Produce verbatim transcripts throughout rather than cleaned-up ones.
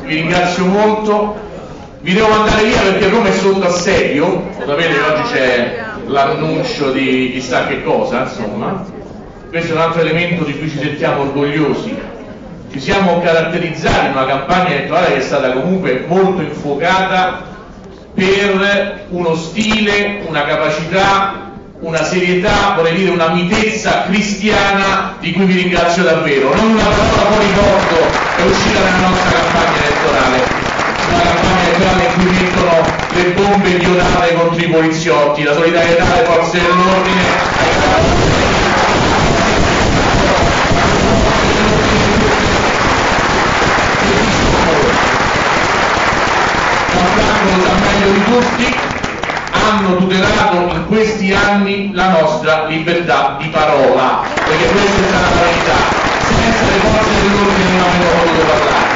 vi ringrazio molto, vi devo mandare via perché Roma è sotto assedio, lo sapete che oggi c'è l'annuncio di chissà che cosa, insomma, questo è un altro elemento di cui ci sentiamo orgogliosi. Ci siamo caratterizzati in una campagna elettorale che è stata comunque molto infuocata per uno stile, una capacità, una serietà, vorrei dire una mitezza cristiana di cui vi ringrazio davvero. Non una parola fuori bordo è uscita nella nostra campagna elettorale, una campagna elettorale in cui mettono le bombe iodate contro i poliziotti, la solidarietà alle forze dell'ordine, ai carabinieri. Gianfranco lo sa meglio di tutti, hanno tutelato in questi anni la nostra libertà di parola, perché questa è stata la verità, senza le forze dell'ordine non avremmo potuto parlare.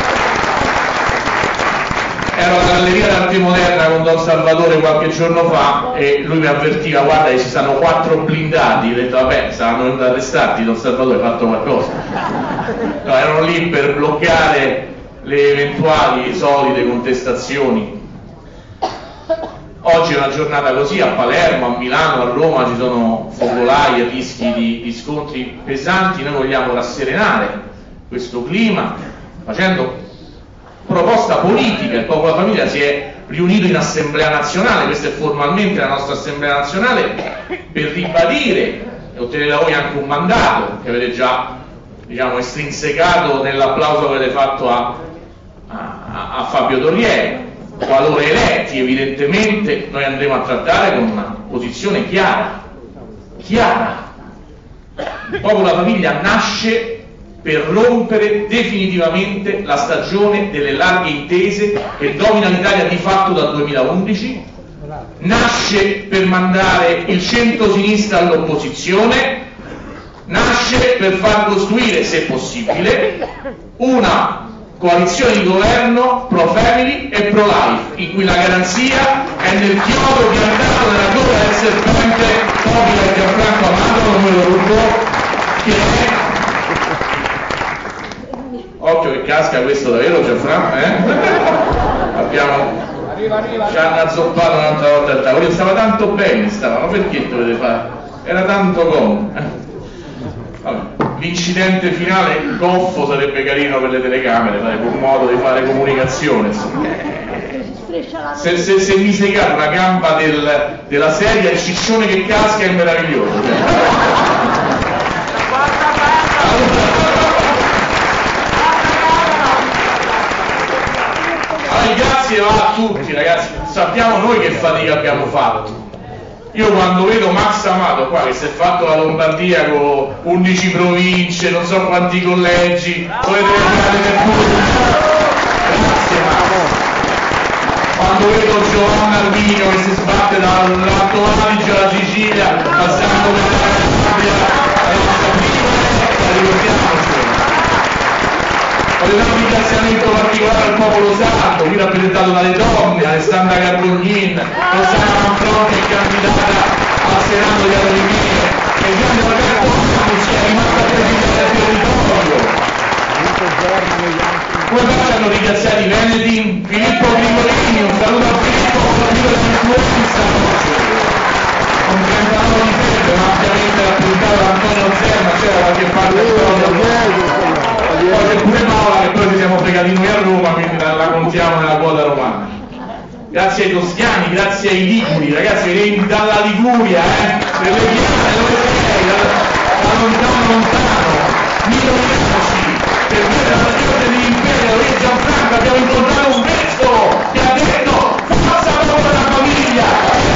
Ero alla Galleria d'Arte Moderna con Don Salvatore qualche giorno fa e lui mi avvertiva, guarda che ci stanno quattro blindati, ho detto vabbè, saranno venuti ad arrestarti, Don Salvatore, hai fatto qualcosa? No, erano lì per bloccare le eventuali solite contestazioni. Oggi è una giornata così, a Palermo, a Milano, a Roma ci sono focolai e rischi di, di scontri pesanti. Noi vogliamo rasserenare questo clima facendo proposta politica. Il Popolo della Famiglia si è riunito in Assemblea Nazionale, questa è formalmente la nostra Assemblea Nazionale, per ribadire e ottenere da voi anche un mandato che avete già, diciamo, estrinsecato nell'applauso che avete fatto a, a, a Fabio Torriere. Qualora eletti, evidentemente noi andremo a trattare con una posizione chiara, chiara. Il Popolo della Famiglia nasce per rompere definitivamente la stagione delle larghe intese che domina l'Italia di fatto dal duemilaundici, nasce per mandare il centro-sinistra all'opposizione, nasce per far costruire, se possibile, una coalizione di governo pro family e pro life, in cui la garanzia è nel chiodo piantato nella coda del serpente Popolo e Gianfranco Amato, non me lo rubo, che è... Occhio che casca questo davvero, Gianfranco, eh? Abbiamo... Arriva, arriva. Ci hanno azzoppato un'altra volta il tavolo, stava tanto bene, stava, ma perché dovete fare? Era tanto comodo. L'incidente finale goffo sarebbe carino per le telecamere, sarebbe un modo di fare comunicazione. Se, se, se mi segate una gamba del, della serie, il ciccione che casca è meraviglioso. Allora, grazie va a tutti ragazzi, sappiamo noi che fatica abbiamo fatto. Io quando vedo Max Amato qua che si è fatto la Lombardia con undici province, non so quanti collegi, dovete vedere per tutti. Grazie Max. Quando vedo Giovanna Arminio che si sbatte dall'Alto Adige alla Sicilia, passando per la Calabria, la nostra prima retta, ricordiamocelo. Voglio dare un ringraziamento particolare al popolo sardo, qui rappresentato dalle donne, Alessandra Carbognin, Rossana Manfroni, candidata al Senato di Autonomie, e Gianni Roberto si è rimasta presidente del territorio. Come facciano ringraziati i Veneti? Filippo Grigolini, un saluto a Filippo, un saluto dell'influenza, con trentanove di febbre, ma ampiamente rappresentato da Antonio Zerma, c'era qualche parte del poi c'è pure Paola che poi ci siamo fregati noi a Roma, quindi la, la contiamo nella quota romana. Grazie ai toscani, grazie ai liguri, ragazzi venite dalla Liguria, eh, delle piane, dove sei, da, da lontano lontano, miloniamoci, per dire la stagione dell'imperio di Gianfranco abbiamo incontrato un vescovo che ha detto forza Popolo della Famiglia,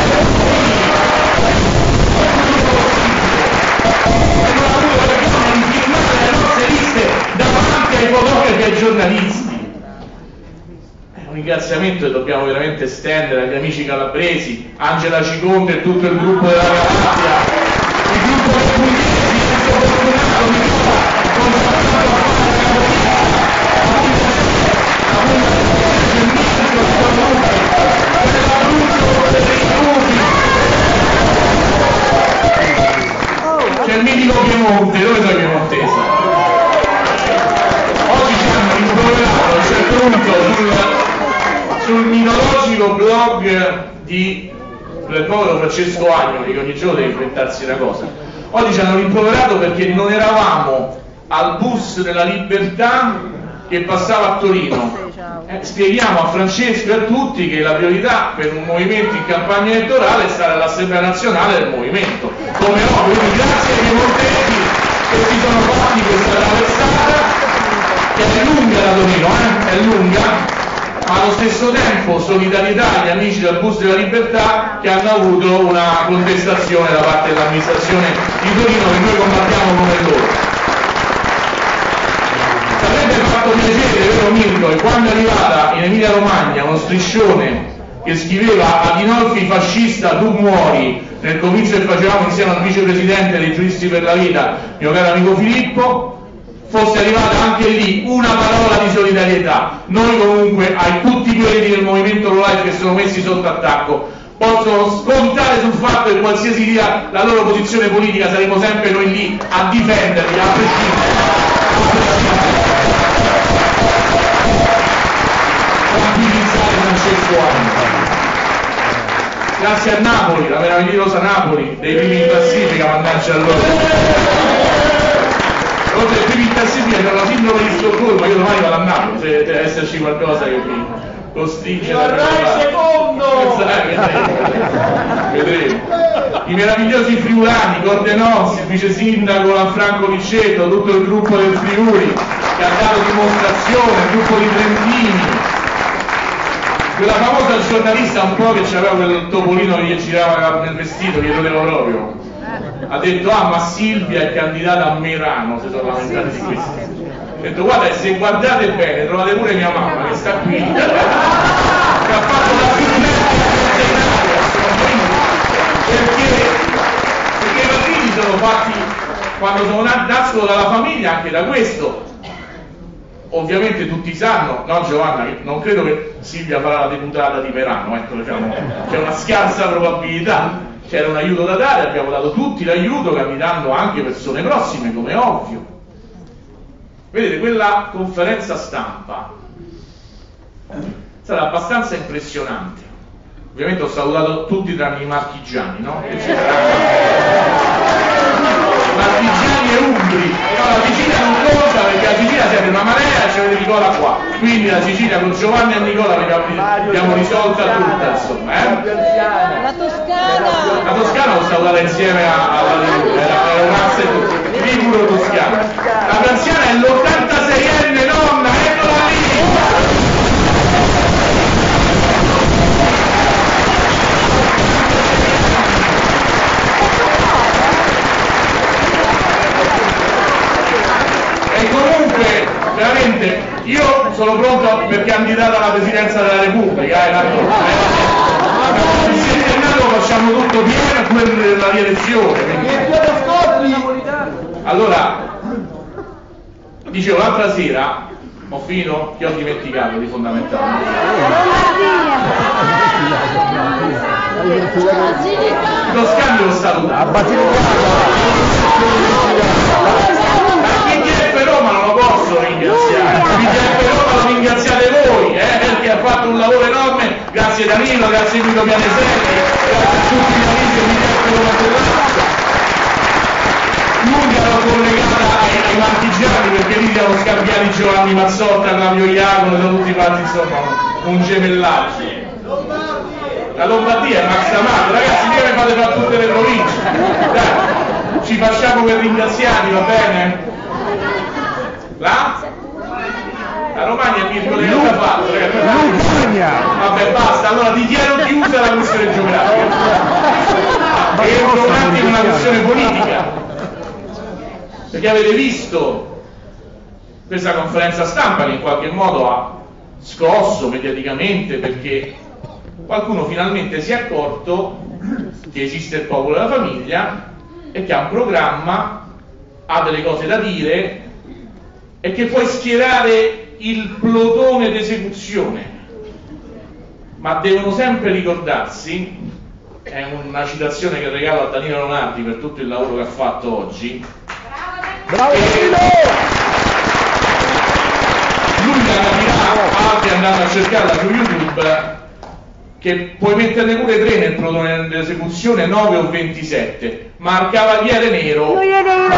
davanti ai fotografi e ai giornalisti. Un ringraziamento che dobbiamo veramente estendere agli amici calabresi, Angela Ciconte e tutto il gruppo della Calabria, il gruppo dei pugliesi, Enzo Fortunato, Nicola, contattato a fare la Capolita, la Fondazione c'è il mitico Piemonte, dove sei Piemontese? Oggi ci hanno rimproverato, c'è pronto sul l'unico blog di, del povero Francesco Agnoli, che ogni giorno deve inventarsi una cosa. Oggi ci hanno rimproverato perché non eravamo al bus della Libertà che passava a Torino. Eh, spieghiamo a Francesco e a tutti che la priorità per un movimento in campagna elettorale è stare all'Assemblea nazionale del movimento, come ovvio. Quindi grazie ai piemontesi che si sono fatti questa traversata, che è lunga da Torino, eh? è lunga, ma allo stesso tempo solidarietà agli amici del bus della Libertà che hanno avuto una contestazione da parte dell'amministrazione di Torino che noi combattiamo come loro. Sarebbe fatto piacere, vero Mirko, che quando è arrivata in Emilia Romagna uno striscione che scriveva Adinolfi fascista tu muori, nel comizio che facevamo insieme al vicepresidente dei Giuristi per la Vita, mio caro amico Filippo, fosse arrivata anche lì una parola di solidarietà. Noi comunque ai tutti quelli del movimento Low Life che sono messi sotto attacco possono scontare sul fatto che qualsiasi sia la loro posizione politica saremo sempre noi lì a difenderli, a prescindere. Tranquillizzare Francesco Agnoli. Grazie a Napoli, la meravigliosa Napoli, dei primi in classifica, mannaggia a loro. Oltre ai primi in classifica c'è la sindrome di Stoccolma, io domani vado a Napoli, se deve esserci qualcosa che mi costringe a Varrai secondo! Vedremo. Vedremo. I meravigliosi friulani, Cordenozzi, il vice sindaco Lanfranco Licetto, tutto il gruppo del Friuli che ha dato dimostrazione, il gruppo di Trentini, quella famosa giornalista un po' che aveva quel topolino che gli girava nel vestito, che rodeva proprio, ha detto ah ma Silvia è candidata a Merano, si sono lamentati di questo. Ha detto guarda, se guardate bene trovate pure mia mamma che sta qui che ha fatto la più perché, perché i bambini sono fatti, quando sono nascono dalla famiglia, anche da questo. Ovviamente tutti sanno, no Giovanna, non credo che Silvia farà la deputata di Merano, ecco, diciamo, c'è una scarsa probabilità, c'era un aiuto da dare, abbiamo dato tutti l'aiuto candidando anche persone prossime, come è ovvio. Vedete, quella conferenza stampa è stata abbastanza impressionante. Ovviamente ho salutato tutti tranne i marchigiani, no? Che ci marchigiani e umbri, no, la Sicilia non conta perché la Sicilia siete una marea e c'è Nicola qua, quindi la Sicilia con Giovanni e Nicola l'abbiamo risolta tutta, insomma, eh? La Toscana! La Toscana l'ho salutata insieme alla Liguria, era, era un asse Liguro Toscana. La Persiana è l'ottantaseienne nonna, eccola lì! E comunque, veramente, io sono pronto per candidare alla Presidenza della Repubblica, eh, il settennato facciamo tutto pieno per la rielezione. Allora, dicevo, l'altra sera, ho finito, che ho dimenticato di fondamentale. Lo scambio lo salutato. Roma non lo posso ringraziare, P G F Roma lo ringraziate voi, eh, perché ha fatto un lavoro enorme, grazie Danilo, grazie Guido Pianeselli, grazie a tutti gli amici di P G F Roma Collassa. L'unica l'ho collegata ai, ai marchigiani perché lì siamo scambiati Giovanni Mazzotta, Flavio Iacono, sono tutti fatti insomma un gemellaggio. La Lombardia è Max Amato, ragazzi, mica mi fate fare tutte le province, dai, ci facciamo per ringraziarvi, va bene? La? La Romagna è Mirko che cosa ha fatto? Vabbè basta, allora dichiaro chiusa la questione geografica. Entro un attimo una questione politica. Perché avete visto questa conferenza stampa che in qualche modo ha scosso mediaticamente perché qualcuno finalmente si è accorto che esiste il popolo della famiglia e che ha un programma, ha delle cose da dire e che puoi schierare il plotone d'esecuzione, ma devono sempre ricordarsi, è una citazione che regalo a Danilo Leonardi per tutto il lavoro che ha fatto oggi, bravo Danilo! Lui la capirà, altri andando a cercarla su YouTube, che puoi metterne pure tre nel protone dell'esecuzione, nove o ventisette, ma al cavaliere nero Lui è nero.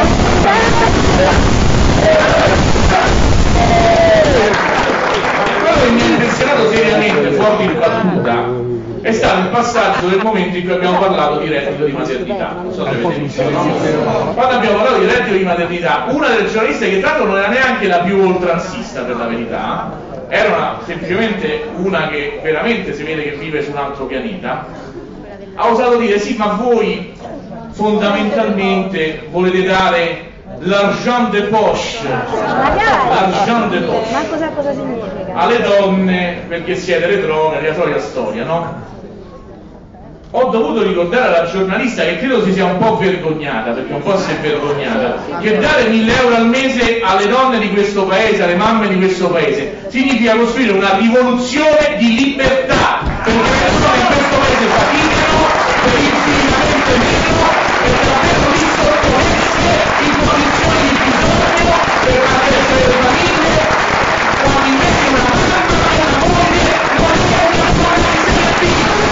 quello che mi ha impressionato seriamente, fuori di battuta, è stato il passaggio del momento in cui abbiamo parlato di reddito di maternità. Non so se avete visto, no? Quando abbiamo parlato di reddito di maternità, una delle giornaliste, che tra l'altro non era neanche la più oltranzista per la verità, era una, semplicemente una che veramente si vede che vive su un altro pianeta, ha osato dire sì, ma voi fondamentalmente volete dare l'argent de poche, l'argent de poche Ma cosa, cosa significa? alle donne perché siete le droghe, la solita storia, no? Ho dovuto ricordare alla giornalista, che credo si sia un po' vergognata, perché un po' si è vergognata, che dare mille euro al mese alle donne di questo paese, alle mamme di questo paese, significa costruire una rivoluzione di libertà, perché le persone in questo paese faticano per infinitamente meno e davvero lì sottomesse in condizioni di bisogno per mantenere le famiglie, quando invece una mamma e una moglie non è una cosa di servizio.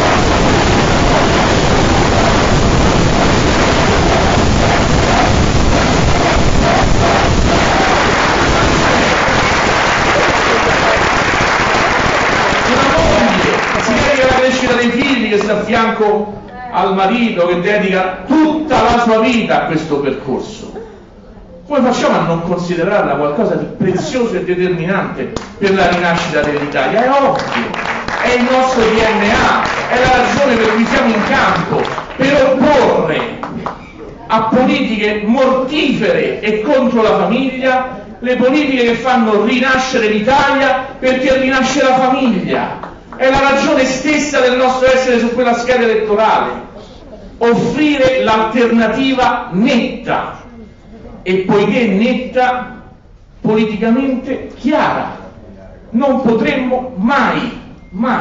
Si dedica alla crescita dei figli, che sta a fianco al marito, che dedica tutta la sua vita a questo percorso. Come facciamo a non considerarla qualcosa di prezioso e determinante per la rinascita dell'Italia? È ovvio, è il nostro D N A, è la ragione per cui siamo in campo, per opporre a politiche mortifere e contro la famiglia le politiche che fanno rinascere l'Italia, perché rinasce la famiglia. È la ragione stessa del nostro essere su quella scheda elettorale. Offrire l'alternativa netta, e poiché netta, politicamente chiara. Non potremmo mai, mai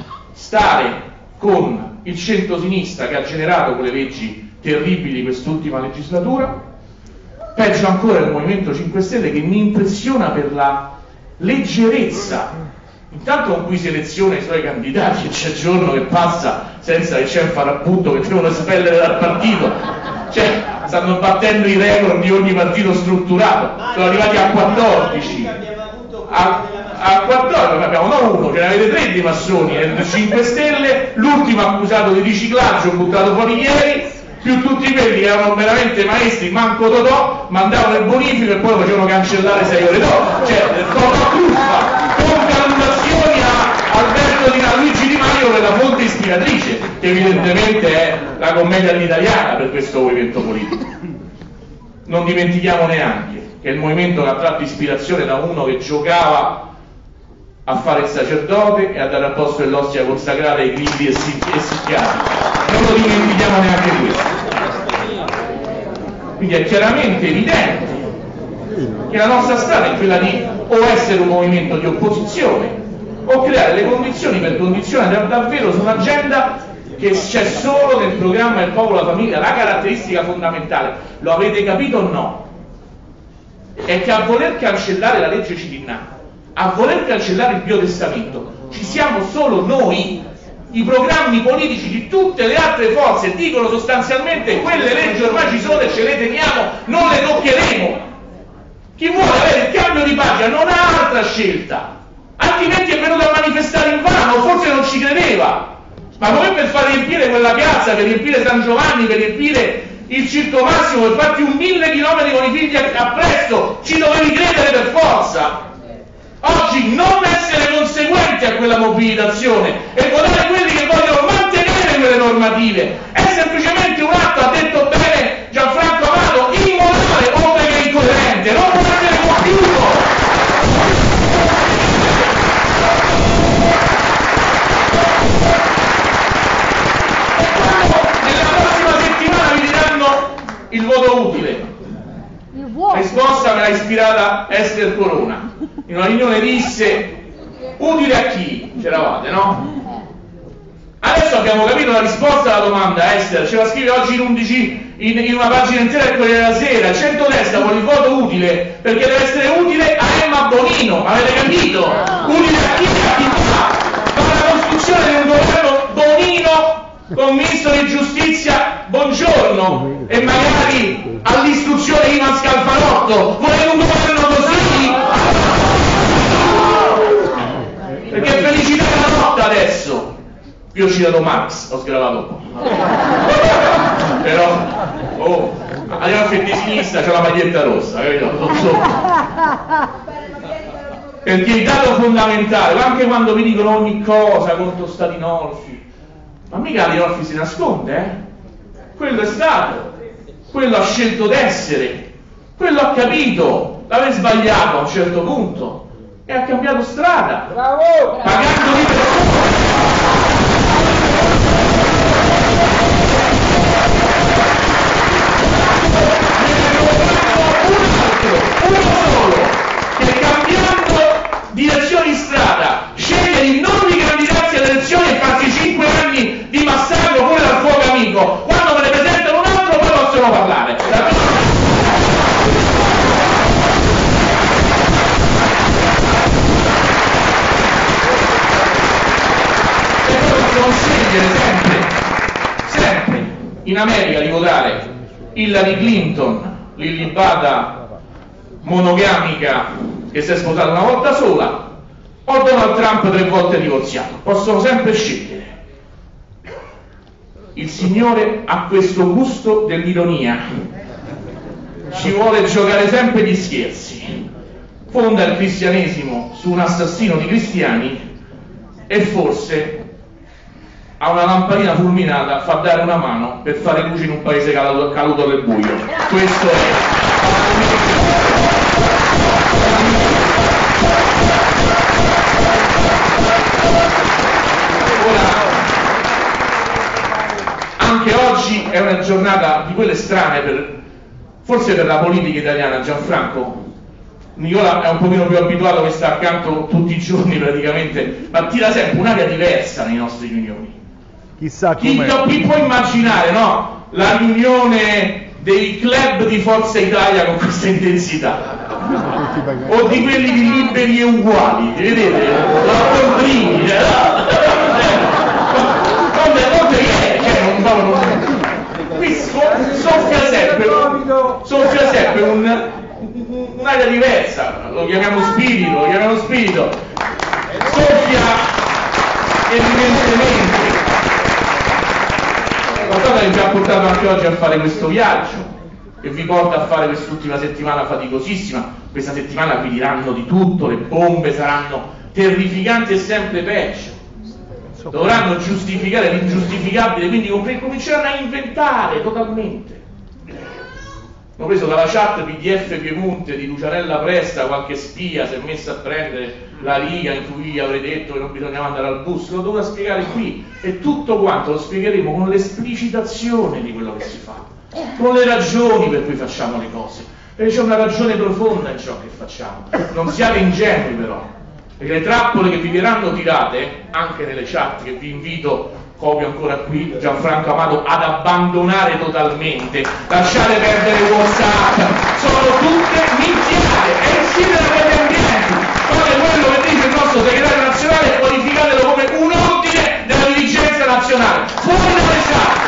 stare con il centrosinistra che ha generato quelle leggi terribili di quest'ultima legislatura, peggio ancora il Movimento cinque Stelle, che mi impressiona per la leggerezza intanto con cui seleziona i suoi candidati, e c'è giorno che passa senza che c'è un farabutto che devono espellere dal partito, cioè stanno battendo i record di ogni partito strutturato, sono arrivati a quattordici, a, a quattordici abbiamo non uno, ce ne avete tre di massoni, nel cinque Stelle, l'ultimo accusato di riciclaggio buttato fuori ieri, più tutti quelli che erano veramente maestri, manco Totò, mandavano il bonifico e poi lo facevano cancellare sei ore dopo, cioè Totò truffa, con calundazioni a Alberto Di Luigi Di Maio per la fonte ispiratrice, che evidentemente è la commedia all'italiana per questo movimento politico. Non dimentichiamo neanche che il movimento ha tratto ispirazione da uno che giocava a fare il sacerdote e a dare a posto dell'ostia consacrata ai grilli e essicchiati. Non lo dimentichiamo neanche questo. Quindi è chiaramente evidente che la nostra strada è quella di o essere un movimento di opposizione o creare le condizioni per condizionare davvero su un'agenda che c'è solo nel programma Il Popolo e la Famiglia. La caratteristica fondamentale, lo avete capito o no? È che a voler cancellare la legge Cirinnà, a voler cancellare il biotestamento, ci siamo solo noi. I programmi politici di tutte le altre forze dicono sostanzialmente: quelle leggi ormai ci sono e ce le teniamo, non le toccheremo. Chi vuole avere il cambio di pagina non ha altra scelta, altrimenti è venuto a manifestare in vano, forse non ci credeva. Ma come per far riempire quella piazza, per riempire San Giovanni, per riempire il Circo Massimo, per farti un mille chilometri con i figli appresso, ci dovevi credere per forza. Oggi non essere conseguenti a quella mobilitazione e votare quelli che vogliono mantenere quelle normative è semplicemente un atto, ha detto bene Gianfranco Amato, immorale oltre che incoerente, non può essere compiuto. Nella prossima settimana vi diranno il voto utile. La risposta me l'ha ispirata Esther Corona. In una riunione disse: utile a chi? C'eravate, no? Adesso abbiamo capito la risposta alla domanda. Esther ce la scrive oggi in undici in, in una pagina intera del Corriere della Sera. Il centrodestra vuole il voto utile perché deve essere utile a Emma Bonino, avete capito? Utile a chi? A chi fa? Ma la costruzione di un con il ministro di giustizia buongiorno e magari all'istruzione Ivan Scalfarotto, volete un governo così? Perché felicità è la notte adesso. Io ho citato Marx, ho sgravato un po'. Però, oh, andiamo a fare di sinistra, c'è la maglietta rossa, capito? Non so. Perché il dato fondamentale, ma anche quando vi dicono ogni cosa contro Statinolfi, ma mica Adinolfi si nasconde, eh? Quello è stato, quello ha scelto d'essere, quello ha capito l'aver sbagliato a un certo punto e ha cambiato strada. Bravo! Pagando di uno solo che cambiando direzione di strada sceglie di non ricandidarsi alle elezioni e farsi cinque anni di massacro pure dal fuoco amico. Quando me ne presentano un altro poi possono parlare. E poi possono scegliere sempre sempre in America di votare Hillary Clinton, l'illibata monogamica che si è sposata una volta sola, o Donald Trump tre volte divorziato. Possono sempre scegliere. Il Signore ha questo gusto dell'ironia, ci vuole giocare sempre gli scherzi, fonda il cristianesimo su un assassino di cristiani e forse a una lampadina fulminata fa dare una mano per fare luce in un paese caluto, caluto nel buio. Questo è. Ora, anche oggi è una giornata di quelle strane, per, forse per la politica italiana. Gianfranco, Nicola è un pochino più abituato, che sta accanto tutti i giorni praticamente, ma tira sempre un'aria diversa nei nostri riunioni. Chissà chi, com'è. chi può immaginare, no? La riunione dei club di Forza Italia con questa intensità, o di quelli di Liberi e Uguali, vedete? La Poltrini, cioè, non è, cioè, non va, non, qui soffia sempre, soffia sempre un, un'aria diversa, lo chiamiamo spirito, lo chiamiamo spirito, soffia evidentemente qualcosa che ci ha portato anche oggi a fare questo viaggio, che vi porta a fare quest'ultima settimana faticosissima. Questa settimana vi diranno di tutto, le bombe saranno terrificanti e sempre peggio, dovranno giustificare l'ingiustificabile, quindi cominceranno a inventare totalmente. Ho preso dalla chat P D F Piemonte di Lucianella Presta, qualche spia si è messa a prendere la riga in cui gli avrei detto che non bisognava andare al bus, lo dovrò spiegare qui, e tutto quanto lo spiegheremo con l'esplicitazione di quello che si fa, con le ragioni per cui facciamo le cose, perché c'è una ragione profonda in ciò che facciamo. Non siate ingenui però, perché le trappole che vi verranno tirate, anche nelle chat che vi invito, copio ancora qui, Gianfranco Amato, ad abbandonare totalmente, lasciate perdere WhatsApp, sono tutte minchiate, e uscite da quegli ambienti, fate quello che dice il nostro segretario nazionale e qualificatelo come un ordine della dirigenza nazionale, fuori dalle chat.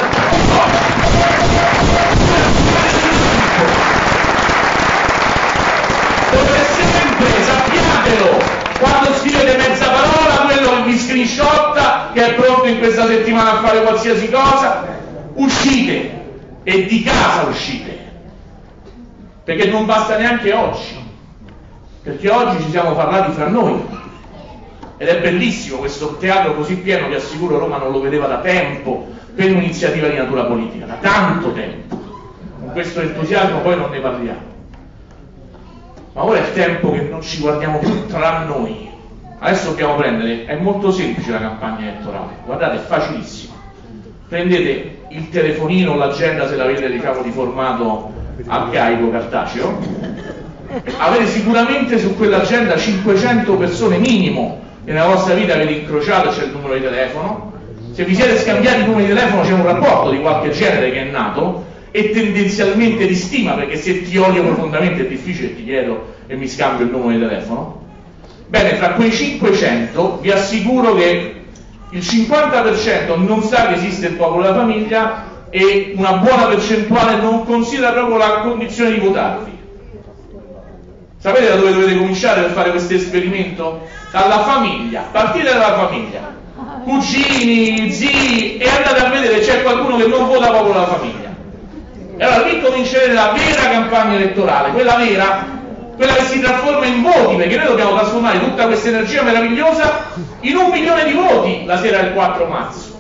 Dovete sempre, sappiatelo, quando scrivete mezza parola, quello che vi screenshotta, che è pronto in questa settimana a fare qualsiasi cosa, uscite, e di casa uscite, perché non basta neanche oggi, perché oggi ci siamo parlati fra noi, ed è bellissimo questo teatro così pieno, vi assicuro Roma non lo vedeva da tempo per un'iniziativa di natura politica, da tanto tempo. Con questo entusiasmo poi non ne parliamo. Ma ora è il tempo che non ci guardiamo più tra noi. Adesso dobbiamo prendere, è molto semplice la campagna elettorale, guardate, è facilissimo. Prendete il telefonino, l'agenda, se l'avete, diciamo, di formato arcaico cartaceo, avete sicuramente su quell'agenda cinquecento persone minimo che nella vostra vita avete incrociato, c'è il numero di telefono. Se vi siete scambiati i numeri di telefono c'è un rapporto di qualche genere che è nato, e tendenzialmente di stima, perché se ti odio profondamente è difficile che ti chiedo e mi scambio il numero di telefono. Bene, fra quei cinquecento vi assicuro che il cinquanta per cento non sa che esiste il popolo della famiglia e una buona percentuale non considera proprio la condizione di votarvi. Sapete da dove dovete cominciare per fare questo esperimento? Dalla famiglia, partite dalla famiglia, cugini, zii, e andate a vedere se c'è qualcuno che non vota proprio la famiglia. E allora lì comincerete la vera campagna elettorale, quella vera, quella che si trasforma in voti, perché noi dobbiamo trasformare tutta questa energia meravigliosa in un milione di voti la sera del quattro marzo.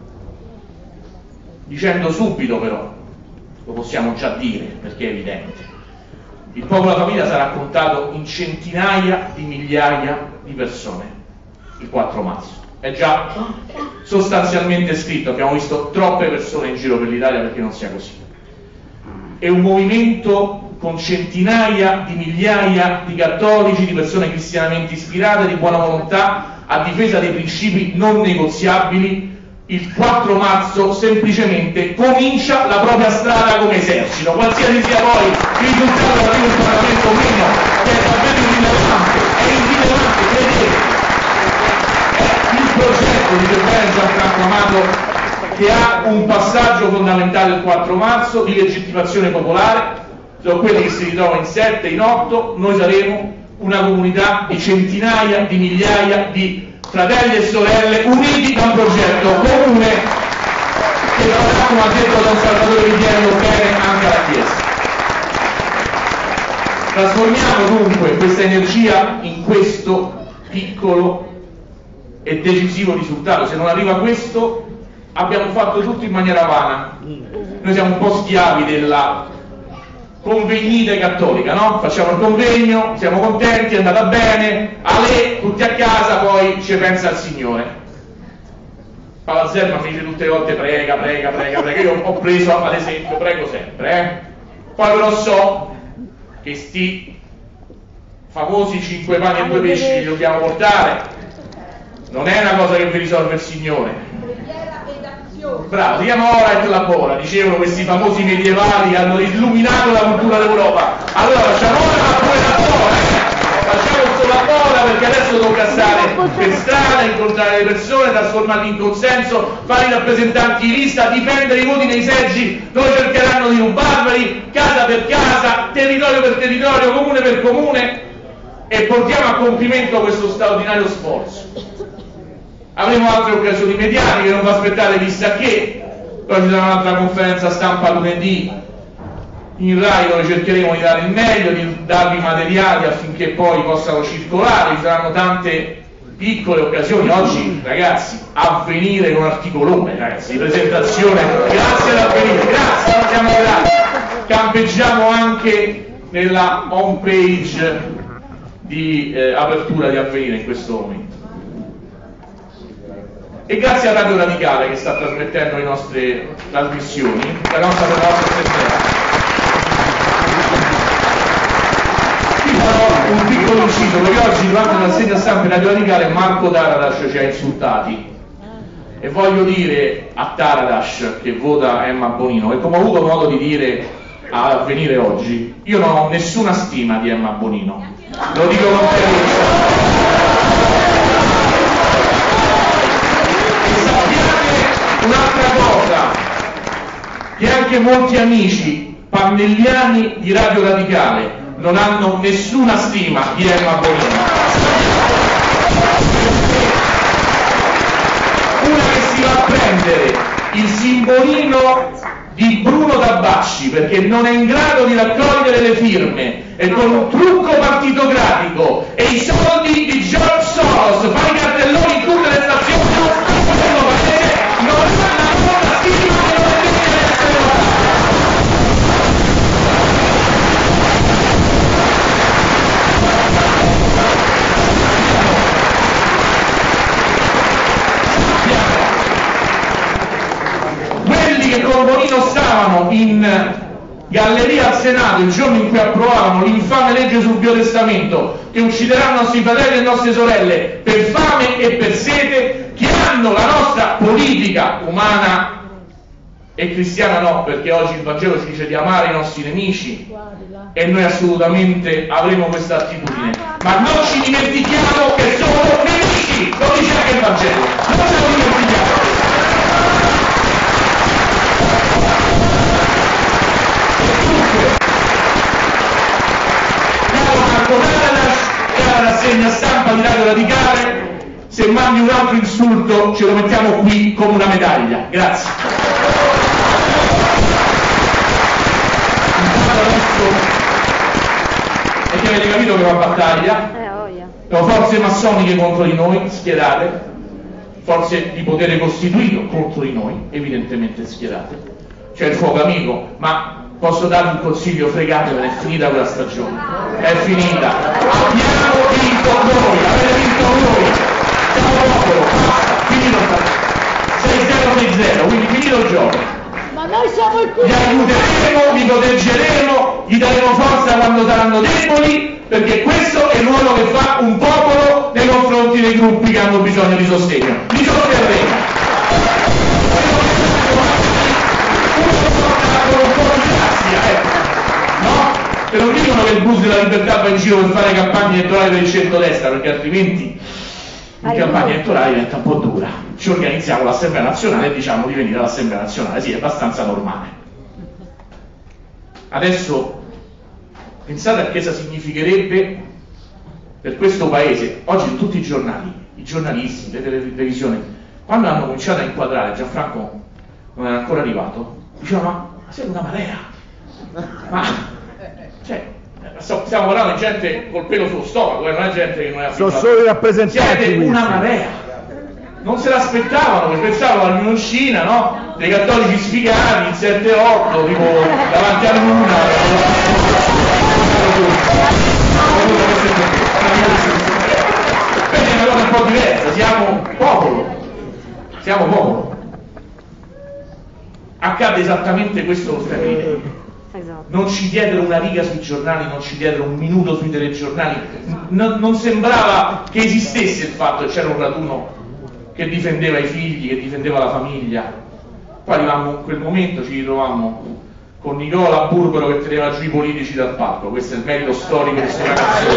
Dicendo subito però, lo possiamo già dire perché è evidente, il popolo della famiglia sarà contato in centinaia di migliaia di persone il quattro marzo. È già sostanzialmente scritto, abbiamo visto troppe persone in giro per l'Italia perché non sia così. È un movimento con centinaia di migliaia di cattolici, di persone cristianamente ispirate, di buona volontà, a difesa dei principi non negoziabili. Il quattro marzo semplicemente comincia la propria strada come esercito, qualsiasi sia poi il risultato dell'arrivo in Parlamento o meno, che è davvero irrilevante, è irrilevante, credete. È il progetto di Giovanni Gianfranco Amato che ha un passaggio fondamentale il quattro marzo di legittimazione popolare, sono quelli che si ritrovano in sette, in otto, noi saremo una comunità di centinaia di migliaia di fratelli e sorelle uniti da un progetto comune che lavorerà, come ha detto Don Salvatore Viviello, bene anche alla Chiesa. Trasformiamo dunque questa energia in questo piccolo e decisivo risultato. Se non arriva questo, abbiamo fatto tutto in maniera vana. Noi siamo un po' schiavi della convegnite cattolica, no? Facciamo il convegno, siamo contenti, è andata bene, ale, tutti a casa, poi ci pensa il Signore. Papa Zerma mi dice tutte le volte prega, prega, prega, prega. Io ho preso ad esempio, prego sempre, eh? Poi però so che sti famosi cinque pani e due pesci li dobbiamo portare, non è una cosa che vi risolve il Signore. Bravo, si chiama ora et labora, dicevano questi famosi medievali che hanno illuminato la cultura d'Europa. Allora facciamo ora pure labora, eh? Facciamo questo labora perché adesso tocca stare per strada, incontrare le persone, trasformarli in consenso, fare i rappresentanti di lista, difendere i voti nei seggi dove cercheranno di rubarveli, casa per casa, territorio per territorio, comune per comune, e portiamo a compimento questo straordinario sforzo. Avremo altre occasioni mediatiche, non vi aspettate chissà che, poi ci sarà un'altra conferenza stampa lunedì in Rai dove cercheremo di dare il meglio, di darvi materiali affinché poi possano circolare, ci saranno tante piccole occasioni. Oggi ragazzi, Avvenire con articolone, ragazzi, di presentazione, grazie ad Avvenire, grazie, non siamo grati, campeggiamo anche nella home page di eh, apertura di Avvenire in questo momento. E grazie a Radio Radicale che sta trasmettendo le nostre trasmissioni, la nostra per la nostra assemblea. Qui farò un piccolo inciso, perché oggi durante la rassegna stampa Radio Radicale Marco Taradash ci ha insultati. E voglio dire a Taradash che vota Emma Bonino, e come ho avuto modo di dire a Avvenire oggi, io non ho nessuna stima di Emma Bonino. Lo dico con chiarezza. Un'altra cosa, che anche molti amici pannelliani di Radio Radicale non hanno nessuna stima di Emma Bonino. Una che si va a prendere il simbolino di Bruno Tabacci perché non è in grado di raccogliere le firme e con un trucco partitocratico e i soldi di George Soros fa i cartelloni in tutte le stazioni del paese, non ha la buona stima che non è degna di essere votata. Quelli che con Bonino stavano in galleria al Senato il giorno in cui approvavano l'infame legge sul biotestamento che ucciderà i nostri fratelli e nostre sorelle per fame e per sete, che hanno la nostra politica umana e cristiana no, perché oggi il Vangelo ci dice di amare i nostri nemici e noi assolutamente avremo questa attitudine, ma non ci dimentichiamo che sono nemici, lo dice anche il Vangelo, non ce lo dimentichiamo. radicale, se mandi un altro insulto ce lo mettiamo qui come una medaglia. Grazie. E che avete capito che va a battaglia? Sono forze massoniche contro di noi, schierate, forze di potere costituito contro di noi, evidentemente schierate. C'è il fuoco amico, ma posso darvi un consiglio, fregatevene, è finita quella stagione, è finita. Abbiamo vinto noi, avete vinto voi, siamo popolo, basta, finito sei zero sei zero, quindi finito il gioco. Ma noi siamo il Vi aiuteremo, vi proteggeremo, gli daremo forza quando saranno deboli, perché questo è il ruolo che fa un popolo nei confronti dei gruppi che hanno bisogno di sostegno. Mi sosterremo. Con un po' di grazia, ecco. No? Che non dicono che il bus della libertà va in giro per fare campagne elettorali per il centrodestra, perché altrimenti in campagna elettorale diventa un po' dura. Ci organizziamo l'Assemblea Nazionale e diciamo di venire all'Assemblea Nazionale, sì, è abbastanza normale. Adesso pensate a cosa significherebbe per questo paese, oggi in tutti i giornali, i giornalisti, le televisioni, quando hanno cominciato a inquadrare, Gianfranco non era ancora arrivato, dicevano, ma sei una marea, ma, cioè, stiamo parlando di gente col pelo sullo stomaco, non è gente che non è abituata. Sono solo i rappresentanti. Siete una marea. Non se l'aspettavano, perché pensavano alla rinuncina, no? Dei cattolici sfigati, il sette otto, tipo davanti a Luna. Quindi è una cosa un po' diversa, siamo popolo, siamo popolo. Accade esattamente questo lo stermine. Non ci diedero una riga sui giornali, non ci diedero un minuto sui telegiornali, non, non sembrava che esistesse il fatto che c'era un raduno che difendeva i figli, che difendeva la famiglia. Poi arrivammo in quel momento, ci ritrovammo con Nicola Burbero che teneva giù i politici dal palco. Questo è il merito storico di questa ragazza.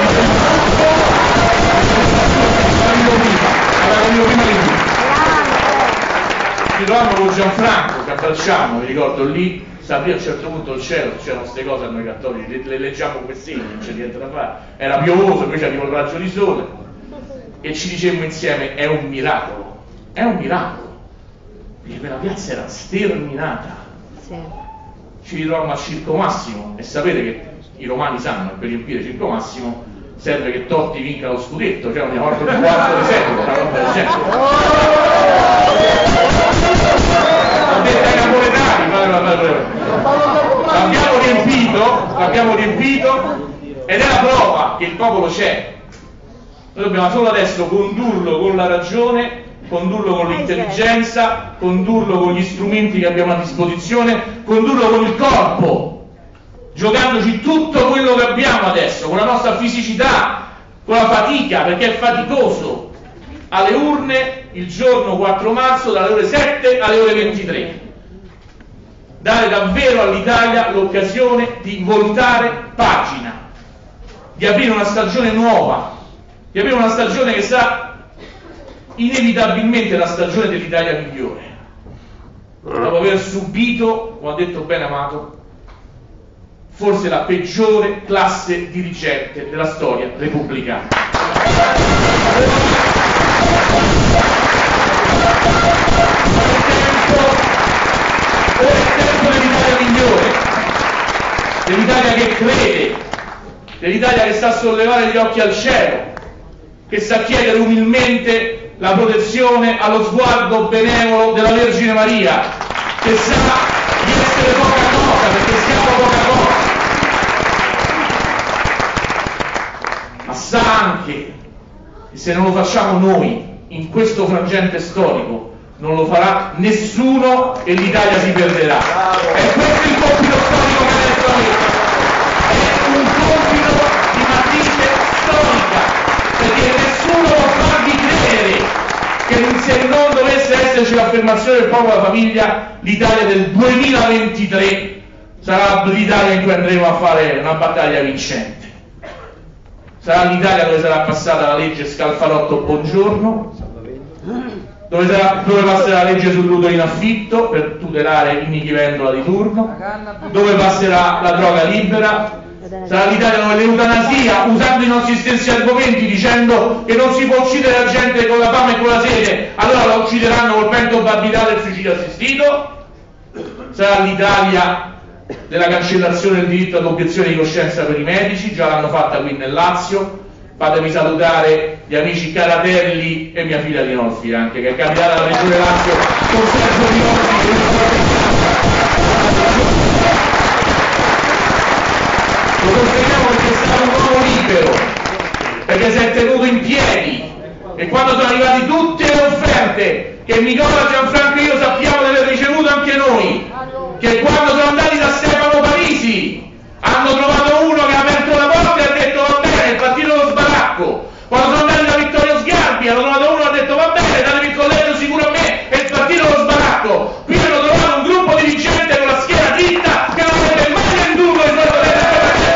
Ci ritrovammo con Gianfranco, che abbracciamo, mi ricordo lì, sapeva a un certo punto il cielo, c'erano queste cose a noi cattolici, le, le leggiamo come segni, non c'è niente da fare. Era piovoso, invece arrivò il raggio di sole. E ci dicemmo insieme, è un miracolo, è un miracolo, perché quella piazza era sterminata. Sì. Ci ritrovammo a Circo Massimo e sapete che i romani sanno che per riempire Circo Massimo serve che Totti vinca lo scudetto, cioè una volta un quarto di secolo, una roba del genere. Ho detto ai napoletani, l'abbiamo riempito, l'abbiamo riempito ed è la prova che il popolo c'è. Noi dobbiamo solo adesso condurlo con la ragione, condurlo con l'intelligenza, condurlo con gli strumenti che abbiamo a disposizione, condurlo con il corpo, giocandoci tutto quello che abbiamo adesso, con la nostra fisicità, con la fatica, perché è faticoso, alle urne il giorno quattro marzo dalle ore sette alle ore ventitré. Dare davvero all'Italia l'occasione di voltare pagina, di aprire una stagione nuova, di aprire una stagione che sarà inevitabilmente la stagione dell'Italia migliore, dopo aver subito, come ha detto bene Amato, forse la peggiore classe dirigente della storia repubblicana. Ora è il tempo dell'Italia migliore, dell'Italia che crede, dell'Italia che sa sollevare gli occhi al cielo, che sa chiedere umilmente la protezione allo sguardo benevolo della Vergine Maria, che sa di essere poca cosa, perché siamo poca cosa, ma sa anche che se non lo facciamo noi in questo frangente storico non lo farà nessuno e l'Italia si perderà. È questo il compito storico che adesso avete, è un compito di matrice storica, perché nessuno può farvi credere che se non dovesse esserci l'affermazione del popolo della famiglia, l'Italia del duemilaventitré sarà l'Italia in cui andremo a fare una battaglia vincente. Sarà l'Italia dove sarà passata la legge Scalfarotto Buongiorno, dove, sarà, dove passerà la legge sull'utero in affitto per tutelare il Nichi Vendola di turno, dove passerà la droga libera, sarà l'Italia dove l'eutanasia, usando i nostri stessi argomenti, dicendo che non si può uccidere la gente con la fame e con la sete, allora la uccideranno col pentobarbital e il suicidio assistito. Sarà l'Italia della cancellazione del diritto all'obiezione di coscienza per i medici, già l'hanno fatta qui nel Lazio. Fatemi salutare gli amici Caratelli e mia figlia Rinolfi anche, che è candidata alla Regione Lazio con Sergio Rinolfi. Lo consideriamo perché è stato un uomo libero, perché si è tenuto in piedi, e quando sono arrivate tutte le offerte che Nicola, Gianfranco e io sappiamo di aver ricevuto anche noi, che quando sono andati da Stefano Parisi hanno trovato uno che ha aperto la porta e ha detto va bene, il partito lo sbaracco. Quando sono andati da Vittorio Sgarbi hanno trovato uno che ha detto va bene, datevi il collegio sicuro a me e il partito lo sbaracco. Qui hanno trovato un gruppo dirigente con la schiena dritta che non avrebbe mai venduto il loro detto.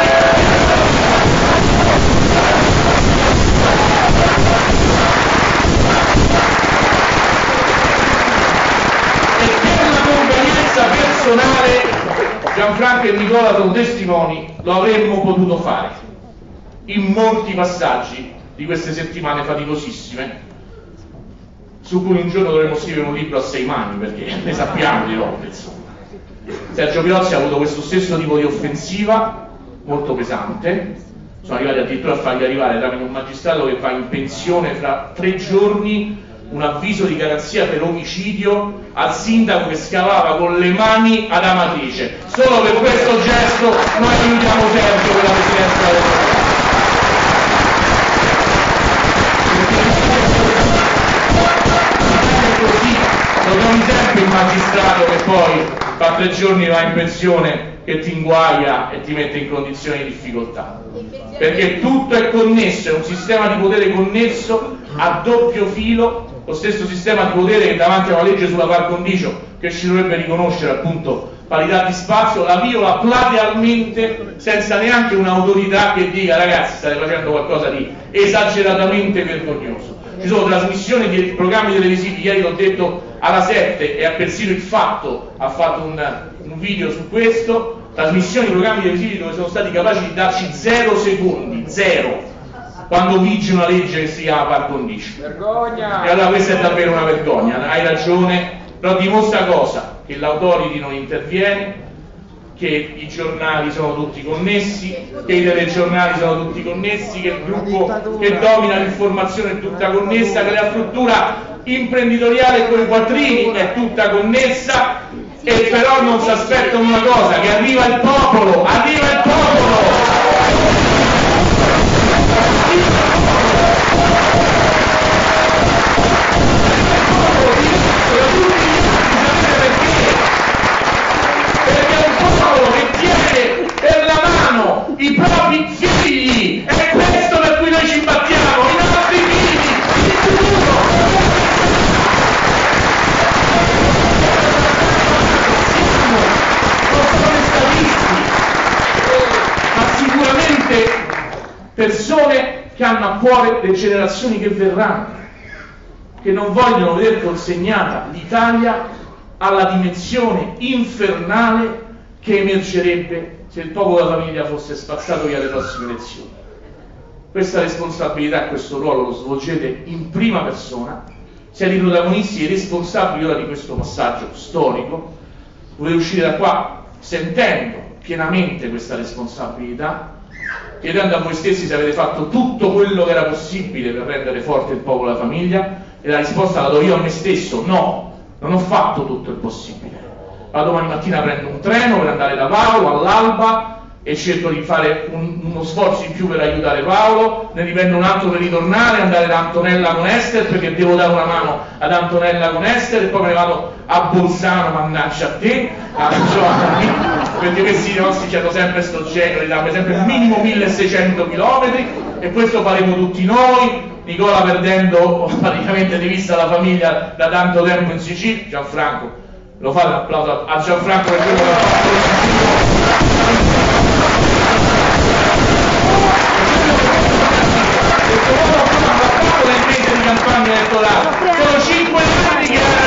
E per la convenienza personale, Gianfranco e Nicola sono testimoni, lo avremmo potuto fare in molti passaggi di queste settimane faticosissime, su cui un giorno dovremmo scrivere un libro a sei mani, perché ne sappiamo di robe, insomma. Sergio Pirozzi ha avuto questo stesso tipo di offensiva molto pesante, sono arrivati addirittura a fargli arrivare tramite un magistrato che va in pensione fra tre giorni un avviso di garanzia per omicidio al sindaco che scavava con le mani ad Amatrice. Solo per questo gesto noi aiutiamo Sergio per la presidenza del così, lo trovi sempre il magistrato che poi fra tre giorni va in pensione, che ti inguaia e ti mette in condizioni di difficoltà, perché tutto è connesso, è un sistema di potere connesso a doppio filo, lo stesso sistema di potere che davanti a una legge sulla par condicio, che ci dovrebbe riconoscere appunto parità di spazio, la viola platealmente senza neanche un'autorità che dica ragazzi state facendo qualcosa di esageratamente vergognoso. Ci sono trasmissioni di programmi televisivi, ieri l'ho detto alla sette e persino Il Fatto ha fatto un, un video su questo, trasmissioni di programmi televisivi dove sono stati capaci di darci zero secondi, zero, quando vige una legge che si chiama par condicio. Vergogna! E allora questa è davvero una vergogna, hai ragione, però dimostra cosa? Che l'autority non interviene, che i giornali sono tutti connessi, che i telegiornali sono tutti connessi, che il gruppo che domina l'informazione è tutta connessa, che la struttura imprenditoriale con i quattrini è tutta connessa, e però non si aspettano una cosa, che arriva il popolo, arriva il popolo! Per la mano i propri figli, è questo per cui noi ci battiamo, i nostri figli, il futuro. Non sono statisti, ma sicuramente persone che hanno a cuore le generazioni che verranno, che non vogliono vedere consegnata l'Italia alla dimensione infernale che emergerebbe se il popolo della famiglia fosse spazzato via alle prossime elezioni. Questa responsabilità e questo ruolo lo svolgete in prima persona, siete i protagonisti e i responsabili ora di questo passaggio storico, dovete uscire da qua sentendo pienamente questa responsabilità, chiedendo a voi stessi se avete fatto tutto quello che era possibile per rendere forte il popolo della famiglia, e la risposta la do io a me stesso: no, non ho fatto tutto il possibile. Ma domani mattina prendo un treno per andare da Paolo all'alba e cerco di fare un, uno sforzo in più per aiutare Paolo, ne riprendo un altro per ritornare, andare da Antonella con Esther perché devo dare una mano ad Antonella con Esther, e poi me ne vado a Bolzano, mannaggia a te, a Giovanni, perché questi nostri c'hanno sempre sto genere, danno sempre minimo milleseicento chilometri, e questo faremo tutti noi. Nicola perdendo praticamente di vista la famiglia da tanto tempo in Sicilia. Gianfranco, lo fate un applauso a Gianfranco per quello che ha fatto in nel mese di campagna elettorale. Sono cinque anni che era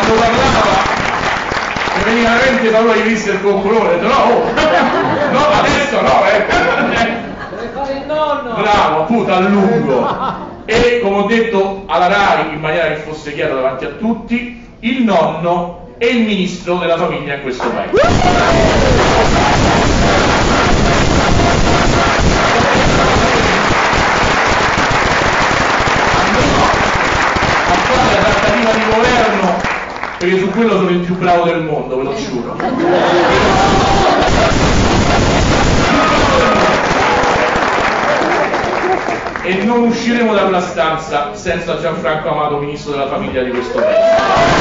quando parlava mi veniva veramente paura di vista il coccolone, ho detto no, oh, no, adesso no, eh. Deve fare il nonno. Bravo, appunto, a lungo. E come ho detto alla RAI, in maniera che fosse chiaro davanti a tutti, il nonno è il ministro della famiglia in questo paese. Andrò a fare la trattativa di governo, perché su quello sono il più bravo del mondo, ve lo giuro. E non usciremo da quella stanza senza Gianfranco Amato, ministro della famiglia di questo paese.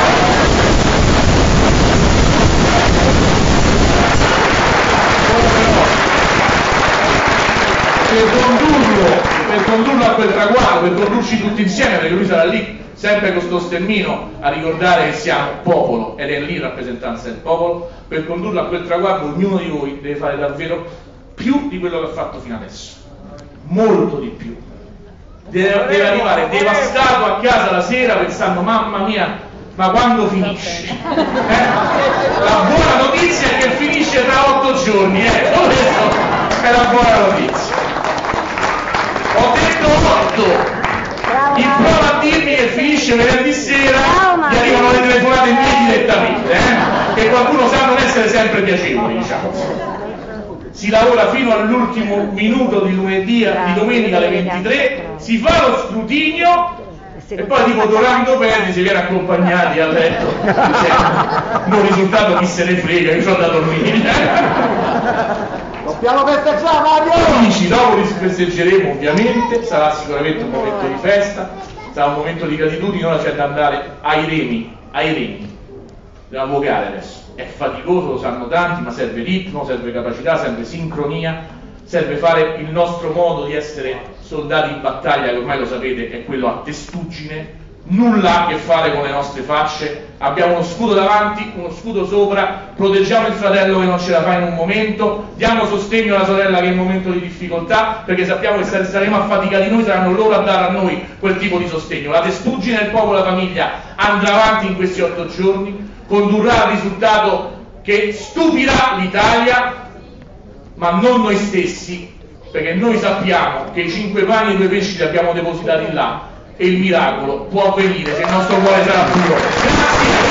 Per condurlo, per condurlo a quel traguardo, per condurci tutti insieme, perché lui sarà lì sempre con sto stemmino a ricordare che siamo popolo ed è lì in rappresentanza del popolo, per condurlo a quel traguardo ognuno di voi deve fare davvero più di quello che ha fatto fino adesso, molto di più. Deve, deve arrivare devastato a casa la sera pensando mamma mia, ma quando finisce? Eh? La buona notizia è che finisce tra otto giorni, eh? Questa è la buona notizia. Ho detto otto, in prova a dirmi che finisce venerdì sera, mi arrivano le telefonate mie direttamente, eh? Che qualcuno sa non essere sempre piacevoli, diciamo. Si lavora fino all'ultimo minuto di lunedì, di domenica alle ventitré, si fa lo scrutinio e poi tipo Dorando Perdi si viene accompagnati a letto. Non risultato chi se ne frega, io ho da dormire. Dobbiamo festeggiare, Mario! Amici, dopo li festeggeremo ovviamente, sarà sicuramente un momento di festa, sarà un momento di gratitudine, ora c'è da andare ai remi, ai remi. Dobbiamo avvocare adesso. È faticoso, lo sanno tanti, ma serve ritmo, serve capacità, serve sincronia, serve fare il nostro modo di essere soldati in battaglia, che ormai lo sapete è quello a testuggine, nulla a che fare con le nostre facce, abbiamo uno scudo davanti, uno scudo sopra, proteggiamo il fratello che non ce la fa in un momento, diamo sostegno alla sorella che è in un momento di difficoltà, perché sappiamo che saremo affaticati noi, saranno loro a dare a noi quel tipo di sostegno. La testuggine del popolo e la famiglia andrà avanti in questi otto giorni, condurrà al risultato che stupirà l'Italia, ma non noi stessi, perché noi sappiamo che i cinque pani e i due pesci li abbiamo depositati là e il miracolo può avvenire se il nostro cuore sarà puro. Grazie.